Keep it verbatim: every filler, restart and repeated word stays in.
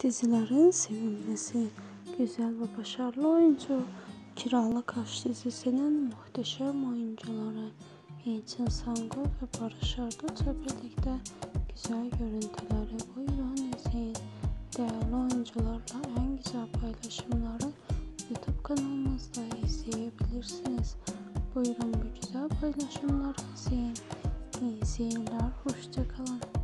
Dizilerin sevilmesi, güzel ve başarılı oyuncu Kiralık Aşk dizisinin muhteşem oyuncuları Yiğit Sango ve Barış Arduç'la birlikte güzel görüntüleri buyurun izleyin. Değerli oyuncularla en güzel paylaşımları YouTube kanalımızda izleyebilirsiniz. Buyurun bu güzel paylaşımları izleyin. İyi seyirler, hoşça kalın.